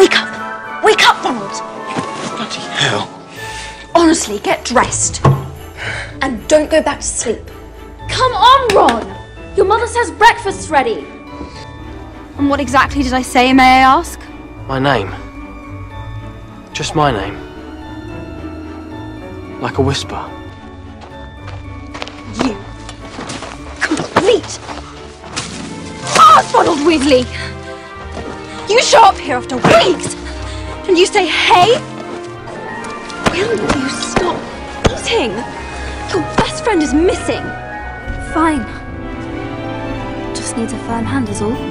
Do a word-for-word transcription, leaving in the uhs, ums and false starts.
Wake up! Wake up, Ronald! Bloody hell. Honestly, get dressed. And don't go back to sleep. Come on, Ron! Your mother says breakfast's ready. And what exactly did I say, may I ask? My name. Just my name. Like a whisper. You complete arse, Ronald Weasley! You show up here after weeks and you say, hey? Will you stop eating? Your best friend is missing. Fine. Just needs a firm hand is all.